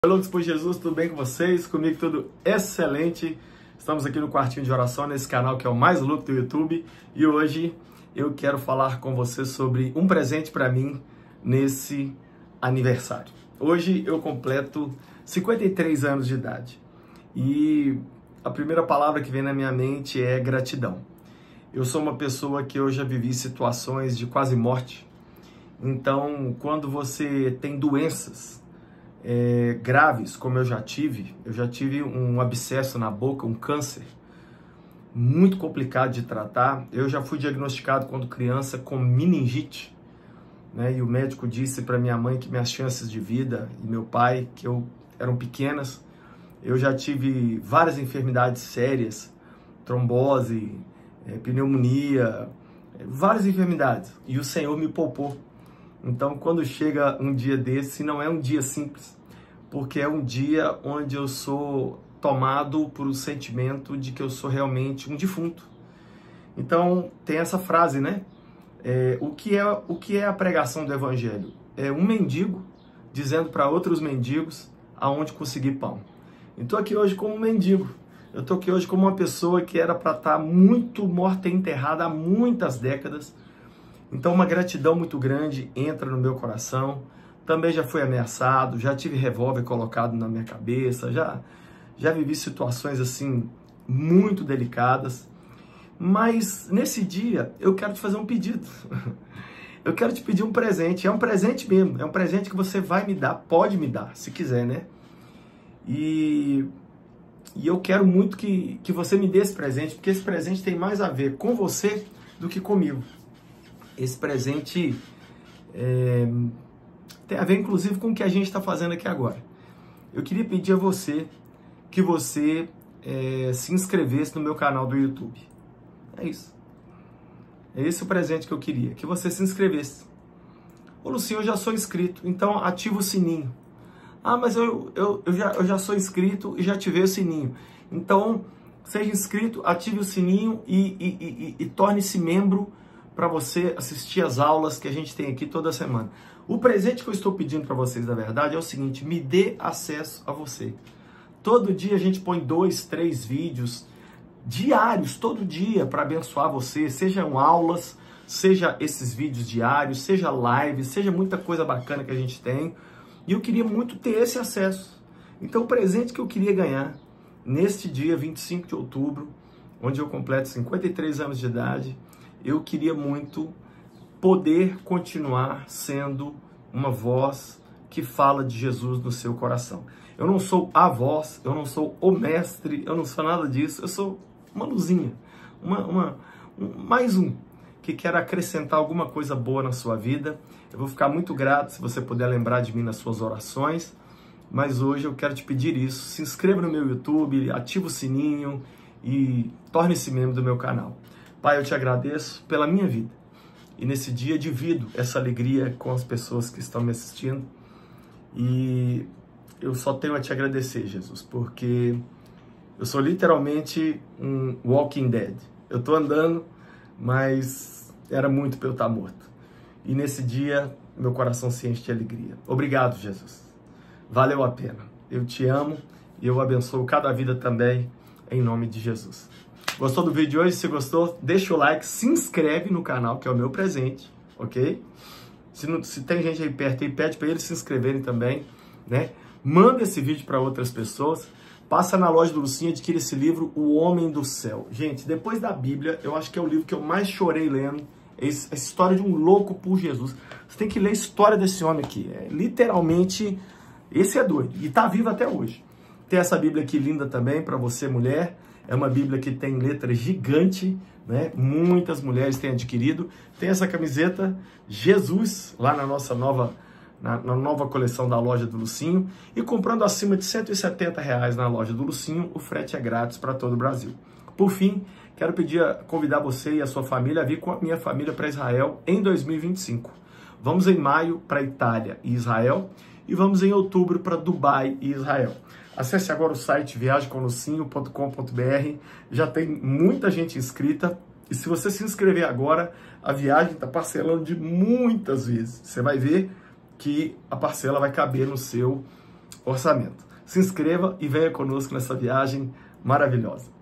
Oi, loucos por Jesus, tudo bem com vocês? Comigo tudo excelente. Estamos aqui no Quartinho de Oração, nesse canal que é o mais louco do YouTube. E hoje eu quero falar com você sobre um presente para mim nesse aniversário. Hoje eu completo 53 anos de idade. E a primeira palavra que vem na minha mente é gratidão. Eu sou uma pessoa que eu já vivi situações de quase morte. Então, quando você tem doenças graves, como eu já tive um abscesso na boca, um câncer, muito complicado de tratar. Eu já fui diagnosticado quando criança com meningite, né? E o médico disse para minha mãe que minhas chances de vida e meu pai, eram pequenas. Eu já tive várias enfermidades sérias, trombose, pneumonia, várias enfermidades, e o Senhor me poupou. Então, quando chega um dia desse, não é um dia simples, porque é um dia onde eu sou tomado por um sentimento de que eu sou realmente um defunto. Então, tem essa frase, né? O que é a pregação do Evangelho? É um mendigo dizendo para outros mendigos aonde conseguir pão. Estou aqui hoje como um mendigo. Eu estou aqui hoje como uma pessoa que era para estar muito morta e enterrada há muitas décadas. Então, uma gratidão muito grande entra no meu coração. Também já fui ameaçado, já tive revólver colocado na minha cabeça, já vivi situações assim muito delicadas. Mas nesse dia eu quero te fazer um pedido. Eu quero te pedir um presente. É um presente mesmo, é um presente que você vai me dar, pode me dar, se quiser, né? E eu quero muito que você me dê esse presente, porque esse presente tem mais a ver com você do que comigo. Esse presente tem a ver, inclusive, com o que a gente está fazendo aqui agora. Eu queria pedir a você que você se inscrevesse no meu canal do YouTube. É isso. É esse o presente que eu queria, que você se inscrevesse. Ô, Lucinho, eu já sou inscrito, então ativa o sininho. Ah, mas eu já sou inscrito e já ativei o sininho. Então, seja inscrito, ative o sininho e torne-se membro para você assistir as aulas que a gente tem aqui toda semana. O presente que eu estou pedindo para vocês, na verdade, é o seguinte: me dê acesso a você. Todo dia a gente põe 2, 3 vídeos diários, todo dia, para abençoar você, sejam aulas, seja esses vídeos diários, seja lives, seja muita coisa bacana que a gente tem. E eu queria muito ter esse acesso. Então, o presente que eu queria ganhar neste dia 25 de outubro, onde eu completo 53 anos de idade, eu queria muito poder continuar sendo uma voz que fala de Jesus no seu coração. Eu não sou a voz, eu não sou o mestre, eu não sou nada disso. Eu sou uma luzinha, mais um que quer acrescentar alguma coisa boa na sua vida. Eu vou ficar muito grato se você puder lembrar de mim nas suas orações. Mas hoje eu quero te pedir isso. Se inscreva no meu YouTube, ativa o sininho e torne-se membro do meu canal. Pai, eu te agradeço pela minha vida. E nesse dia divido essa alegria com as pessoas que estão me assistindo. E eu só tenho a te agradecer, Jesus, porque eu sou literalmente um walking dead. Eu estou andando, mas era muito para eu estar morto. E nesse dia, meu coração se enche de alegria. Obrigado, Jesus. Valeu a pena. Eu te amo e eu abençoo cada vida também, em nome de Jesus. Gostou do vídeo de hoje? Se gostou, deixa o like, se inscreve no canal, que é o meu presente, ok? Se tem gente aí perto, aí pede para eles se inscreverem também, né? Manda esse vídeo para outras pessoas. Passa na loja do Lucinho, adquire esse livro, O Homem do Céu. Gente, depois da Bíblia, eu acho que é o livro que eu mais chorei lendo. É a história de um louco por Jesus. Você tem que ler a história desse homem aqui. Literalmente, esse é doido. E tá vivo até hoje. Tem essa Bíblia aqui linda também para você, mulher. É uma Bíblia que tem letra gigante, né? Muitas mulheres têm adquirido. Tem essa camiseta Jesus, lá na nossa nova coleção da loja do Lucinho. E comprando acima de R$170 na loja do Lucinho, o frete é grátis para todo o Brasil. Por fim, quero convidar você e a sua família a vir com a minha família para Israel em 2025. Vamos em maio para Itália e Israel e vamos em outubro para Dubai e Israel. Acesse agora o site viagemcomlucinho.com.br. Já tem muita gente inscrita. E se você se inscrever agora, a viagem está parcelando de muitas vezes. Você vai ver que a parcela vai caber no seu orçamento. Se inscreva e venha conosco nessa viagem maravilhosa.